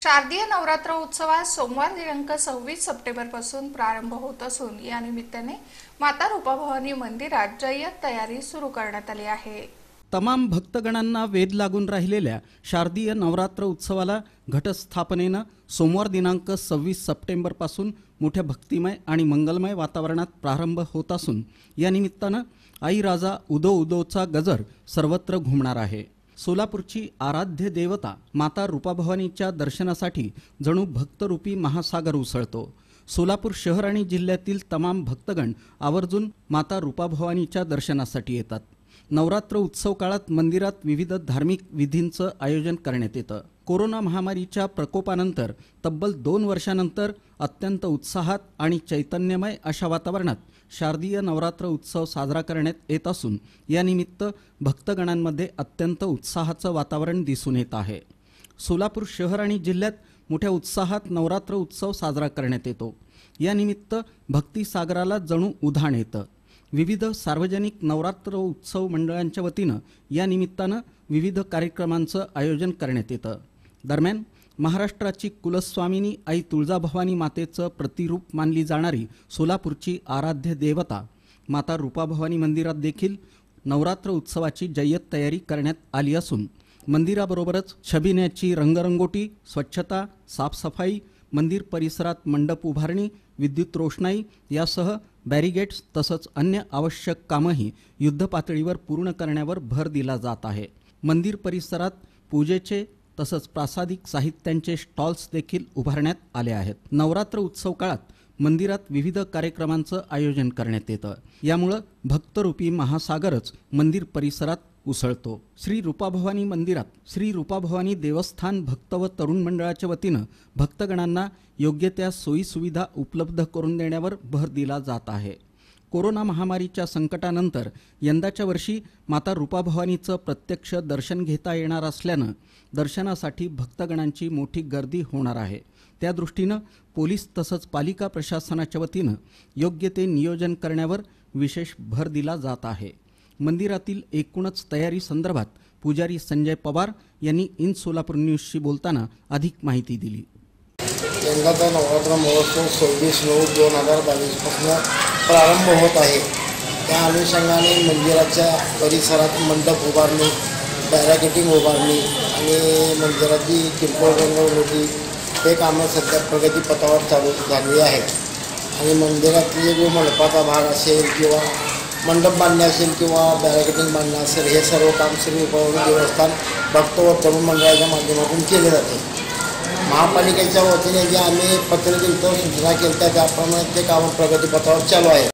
शारदीय नवरात्र उत्सवास सोमवार दिनांक 26 सप्टेंबर पासून प्रारंभ होत असून या निमित्ताने माता रूपाभवानी मंदिरात जय्यत तयारी सुरू करण्यात आली आहे। तमाम भक्तगणांना वेध लागून राहिलेल्या शारदीय नवरात्र उत्सवाला घटस्थापनेनं सोमवार दिनांक 26 सप्टेंबर पासून मोठ्या भक्तिमय आणि मंगलमय वातावरणात प्रारंभ होत असून या निमित्तानं आई राजा उदो उदोचा गजर सर्वत्र घुमणार आहे। सोलापूरची आराध्य देवता माता रूपाभवानीच्या दर्शनासाठी जणू भक्तरूपी महासागर उसळतो। सोलापूर शहर आणि जिल्ह्यातील तमाम भक्तगण आवर्जून माता रूपाभवानीच्या दर्शनासाठी येतात। नवरात्र उत्सव काळात मंदिरात विविध धार्मिक विधींचं आयोजन करण्यात येतं। कोरोना महामारीच्या प्रकोपानंतर तब्बल 2 वर्षांनंतर अत्यंत उत्साहात आणि चैतन्यमय अशा वातावरणात शारदीय नवरात्र उत्सव साजरा करण्यात येत असून या निमित्त भक्तगणांमध्ये अत्यंत उत्साहाचं वातावरण दिसून येत आहे। सोलापूर शहर आणि जिल्ह्यात मोठ्या उत्साहात नवरात्र उत्सव साजरा करण्यात येतो। या निमित्त भक्ती सागराला जणू उधाण येतं। विविध सार्वजनिक नवरात्र उत्सव मंडळांच्या वतीनं या निमित्तानं विविध कार्यक्रमांचं आयोजन करण्यात येतं। दरम्यान महाराष्ट्राची कुलस्वामिनी आई तुळजाभवानी मातेचं प्रतिरूप मानली जाणारी सोलापूरची आराध्य देवता माता रूपाभवानी मंदिरात देखील नवरात्र उत्सवाची जय्यत तयारी करण्यात आली असून मंदिराबरोबरच छबिन्याची रंगरंगोटी, स्वच्छता, साफसफाई, मंदिर परिसरात मंडप उभारणी, विद्युत रोषणाई यासह बॅरिगेट्स तसंच अन्य आवश्यक कामंही युद्धपातळीवर पूर्ण करण्यावर भर दिला जात आहे। मंदिर परिसरात पूजेचे तसंच प्रासादिक साहित्यांचे स्टॉल्स देखील उभारण्यात आले आहेत। नवरात्र उत्सव काळात मंदिरात विविध कार्यक्रमांचं आयोजन करण्यात येतं। यामुळे भक्तरूपी महासागरच मंदिर परिसरात उसळतो। श्री रूपाभवानी मंदिरात श्री रूपाभवानी देवस्थान भक्त व तरुण मंडळाच्या वतीनं भक्तगणांना योग्य त्या सोयी सुविधा उपलब्ध करून देण्यावर भर दिला जात आहे। कोरोना महामारीच्या संकटानंतर यंदाच्या वर्षी माता रूपाभवानीचं प्रत्यक्ष दर्शन घेता येणार असल्यानं दर्शनासाठी भक्तगणांची मोठी गर्दी होणार आहे। त्या दृष्टीनं पोलीस तसंच पालिका प्रशासनाच्या वतीनं योग्य ते नियोजन करण्यावर विशेष भर दिला जात आहे। मंदिरातील एकूणच तयारी संदर्भात पुजारी संजय पवार यांनी इन सोलापूर न्यूजशी बोलताना अधिक माहिती दिली। यंदाचा नवरात्र महोत्सव 26/9/2022 पासून प्रारंभ होत आहे। त्या अनुषंगाने मंदिराच्या परिसरात मंडप उभारणी, बॅरिकेडिंग उभारणी आणि मंदिराची किरकोळ रंगवटी हे कामं सध्या प्रगतीपथावर चालू झाली आहेत। आणि मंदिरातले जो मंडपाचा भाग असेल किंवा मंडप बांधणे असेल किंवा बॅरिकेडिंग बांधणं असेल हे सर्व काम श्री रूपाभवानी देवस्थान भक्त व तरुण मंडळाच्या माध्यमातून केले जाते। महापालिकेच्या वतीने जे आम्ही पत्र दिलं सूचना केल्या त्याप्रमाणे ते काम प्रगतीपथावर चालू आहे।